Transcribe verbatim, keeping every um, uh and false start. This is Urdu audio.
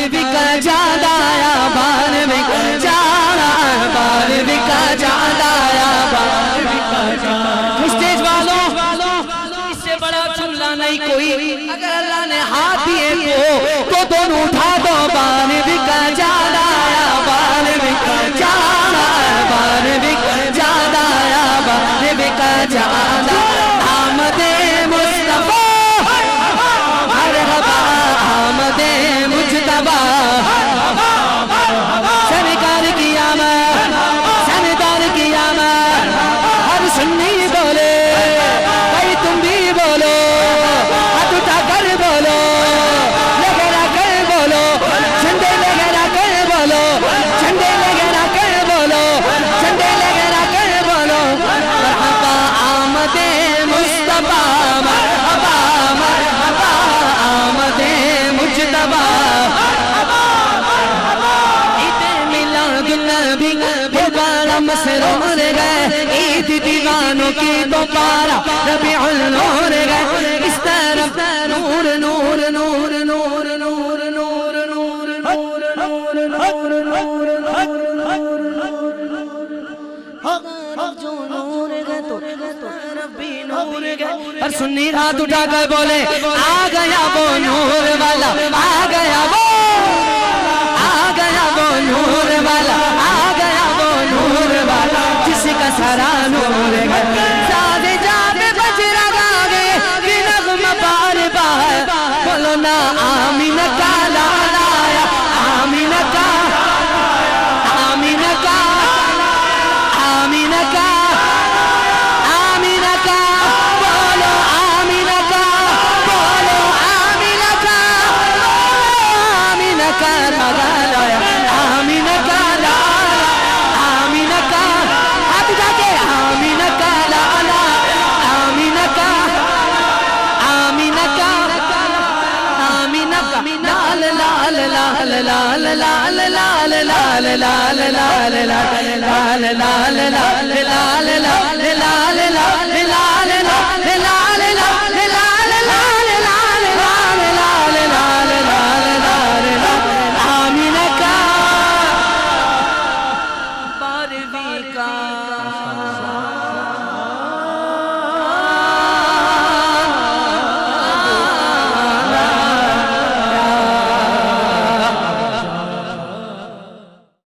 بکا جادایا بان بکا جانا بان بکا جادایا بان بکا جانا اسٹیج والوں اس سے بڑا چلا نہیں کوئی اگر اللہ نے ہاتھ دیے تو تو دونوں اٹھا دو بان بکا جادایا بان بکا جانا بان بکا جادایا بان بکا جانا آمد مصطفیٰ مرحبا آمد مجتبہ سرکار کی آمد سردار کی آمد ہر سنی بولے بھائی تم بھی بولو ہاتھ اٹھا کر بولو لگڑا کر بولو جھنڈے لگڑا کر بولو جھنڈے لگڑا کر بولو جھنڈے لگڑا کر بولو مرحبا آمد مصطفیٰ مرحبا مرحبا آمد مجتبہ عید میلاد النبی بڑا مسرور گئے عید دیوانوں کی دوبارہ ربیع النور گئے اس طرف نور نور نور نور نور نور نور نور نور نور نور جو نور گئے تو ربی نور گئے پر سنی ہاتھ اٹھا کر بولے آ گیا وہ نور والا آ گیا وہ آ گیا وہ نور والا آ گیا وہ نور والا جس کا سارا نور ہے سادے جاتے بج رگا گے کہ نغم بار بار بولو نا آمین کا لالا آیا آمین کا آمین کا آمین کا آمین کا بولو آمین کا بولو آمین کا آمین کا لالا آیا آمین کا لالا آمین کا ہاتھ جا کے آمین کا لالا آمین کا آمین کا آمین کا لال لال لال لال لال لال لال لال لال لال لال لال لال لال لال